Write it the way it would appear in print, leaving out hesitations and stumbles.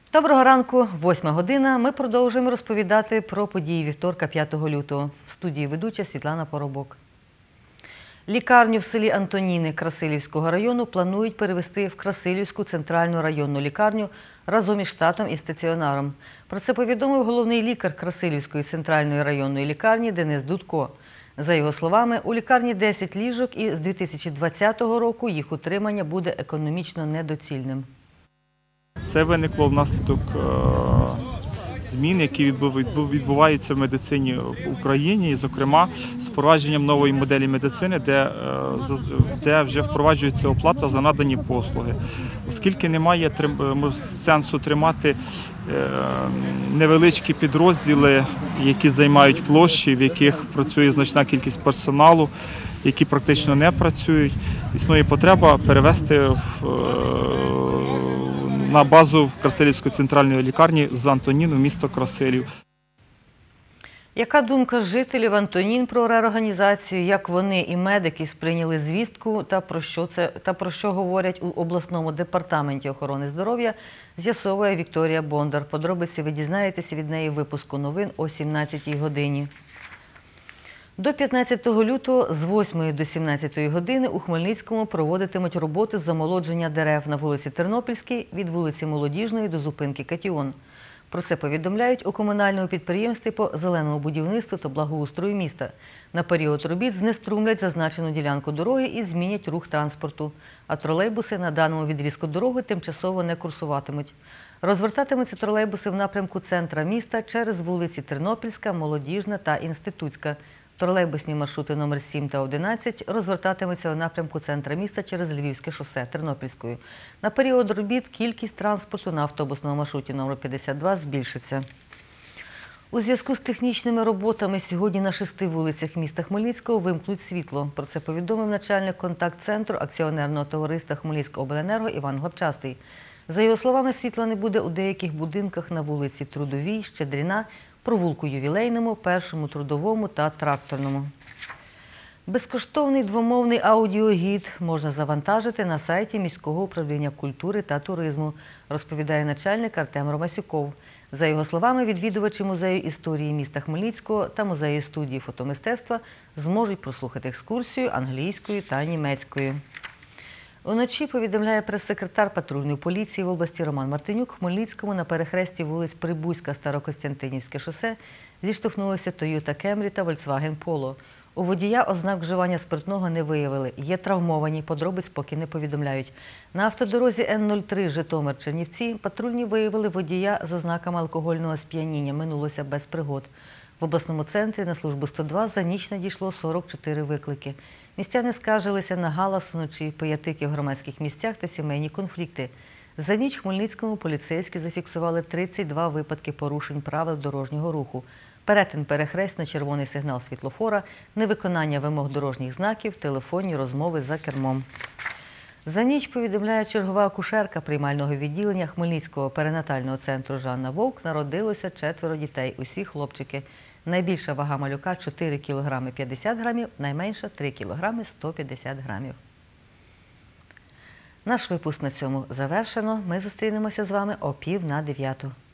Доброго ранку, 8 година. Ми продовжуємо розповідати про події вівторка 5 лютого. В студії ведуча Світлана Поробок. Лікарню в селі Антоніни Красилівського району планують перевести в Красилівську центральну районну лікарню разом із штатом і стаціонаром. Про це повідомив головний лікар Красилівської центральної районної лікарні Денис Дудко. За його словами, у лікарні 10 ліжок і з 2020 року їх утримання буде економічно недоцільним. Це виникло внаслідок змін, які відбуваються в медицині в Україні, і, зокрема, з впровадженням нової моделі медицини, де вже впроваджується оплата за надані послуги. Оскільки немає сенсу тримати невеличкі підрозділи, які займають площі, в яких працює значна кількість персоналу, які практично не працюють, існує потреба перевести на базу Красилівської центральної лікарні з Антонін в місто Красилів. Яка думка жителів Антонін про реорганізацію, як вони і медики сприйняли звістку та про що говорять у обласному департаменті охорони здоров'я, з'ясовує Вікторія Бондар. Подробиці ви дізнаєтеся від неї в випуску новин о 17-й годині. До 15 лютого з 8 до 17 години у Хмельницькому проводитимуть роботи з замолодження дерев на вулиці Тернопільській від вулиці Молодіжної до зупинки Катіон. Про це повідомляють у комунальному підприємстві по зеленому будівництву та благоустрою міста. На період робіт знеструмлять зазначену ділянку дороги і змінять рух транспорту, а тролейбуси на даному відрізку дороги тимчасово не курсуватимуть. Розвертатимуться тролейбуси в напрямку центра міста через вулиці Тернопільська, Молодіжна та Інститутська. Тролейбусні маршрути номер 7 та 11 розвертатимуться у напрямку центра міста через Львівське шосе Тернопільською. На період робіт кількість транспорту на автобусному маршруті номер 52 збільшиться. У зв'язку з технічними роботами сьогодні на 6 вулицях міста Хмельницького вимкнуть світло. Про це повідомив начальник контакт-центру акціонерного товариства «Хмельницькобленерго» Іван Глабчастий. За його словами, світла не буде у деяких будинках на вулиці Трудовій, Щедріна, провулку Ювілейному, Першому Трудовому та Тракторному. Безкоштовний двомовний аудіогід можна завантажити на сайті міського управління культури та туризму, розповідає начальник Артем Ромасюков. За його словами, відвідувачі музею історії міста Хмельницького та музею студії фотомистецтва зможуть прослухати екскурсію англійською та німецькою. Уночі, повідомляє прес-секретар патрульної поліції в області Роман Мартинюк, в Хмельницькому на перехресті вулиць Прибузька, Старокостянтинівське шосе зіштовхнулися Toyota Camry та Volkswagen Polo. У водія ознак вживання спиртного не виявили. Є травмовані, подробиць поки не повідомляють. На автодорозі Н-03 Житомир-Чернівці патрульні виявили водія з ознаками алкогольного сп'яніння. Минулося без пригод. В обласному центрі на службу 102 за ніч надійшло 44 виклики. Містяни скаржилися на галас вночі, пиятики в громадських місцях та сімейні конфлікти. За ніч в Хмельницькому поліцейські зафіксували 32 випадки порушень правил дорожнього руху. Перетин перехрест на червоний сигнал світлофора, невиконання вимог дорожніх знаків, телефонні розмови за кермом. За ніч, повідомляє чергова акушерка приймального відділення Хмельницького перинатального центру Жанна Вовк, народилося 4 дітей, усі хлопчики. Найбільша вага малюка – 4 кг 50 грамів, найменша – 3 кг 150 грамів. Наш випуск на цьому завершено. Ми зустрінемося з вами о 8:45.